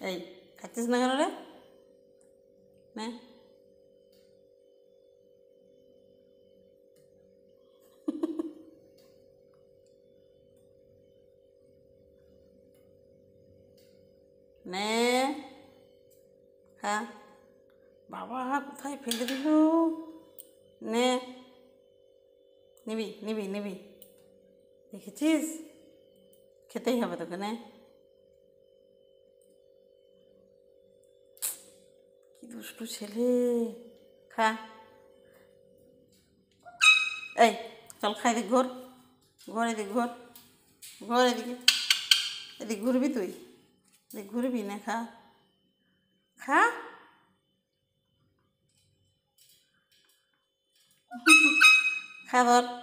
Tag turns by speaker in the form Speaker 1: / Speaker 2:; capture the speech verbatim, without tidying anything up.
Speaker 1: এই খাচ্ছিস না কেন রে? নে নে খা। বাবা কোথায় ফেলে দিল? নে নিবি নিবি নিবি, দেখেছিস? খেতেই হবে তোকে। নে, কি দুষ্টু ছেলে। খা। এই চল খাই, এদিক ঘোর, ঘোর এদিক ঘোর, ঘোর এদিকে, এদিক ঘুরবি তুই, এদিক ঘুরবি না? খা খা। খা ধর।